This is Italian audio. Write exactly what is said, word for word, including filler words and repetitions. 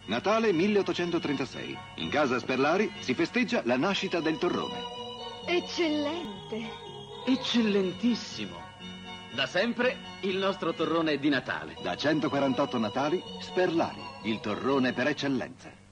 Natale milleottocentotrentasei. In casa Sperlari si festeggia la nascita del torrone. Eccellente. Eccellentissimo. Da sempre il nostro torrone è di Natale. Da centoquarantotto Natali, Sperlari, il torrone per eccellenza.